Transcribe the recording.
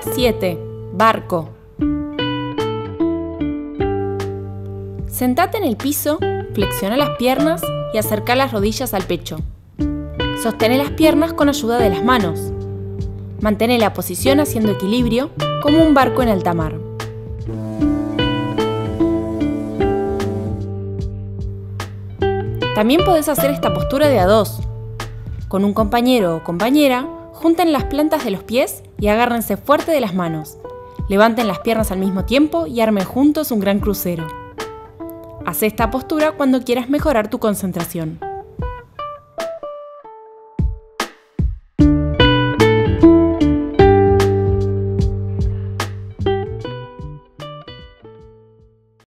7. Barco. Sentate en el piso, flexiona las piernas y acerca las rodillas al pecho. Sostén las piernas con ayuda de las manos. Mantén la posición haciendo equilibrio como un barco en alta mar. También podés hacer esta postura de a dos. Con un compañero o compañera, junten las plantas de los pies y agárrense fuerte de las manos. Levanten las piernas al mismo tiempo y armen juntos un gran crucero. Haz esta postura cuando quieras mejorar tu concentración.